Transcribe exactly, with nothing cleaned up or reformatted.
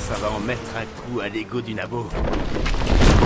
Ça va en mettre un coup à l'ego du nabo.